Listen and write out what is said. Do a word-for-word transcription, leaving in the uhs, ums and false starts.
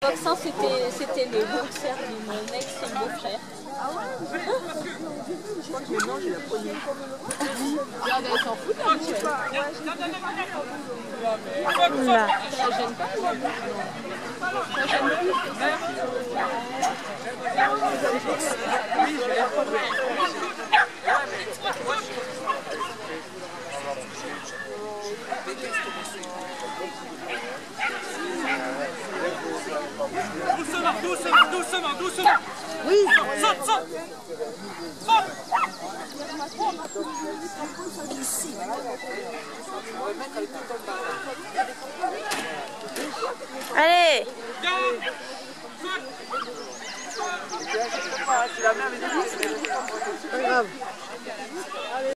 vaccin, c'était c'était le concert de mon ex-beau-frère. Ah ouais? Je crois que maintenant j'ai la première. Regarde, elle s'en fout de la bouche. Là. Ça gêne pas. Ça gêne plus. Oui, je vais la prendre. Doucement, doucement, doucement, doucement. Oui. Saute, saute. Saute. Allez. Tu la mets avec des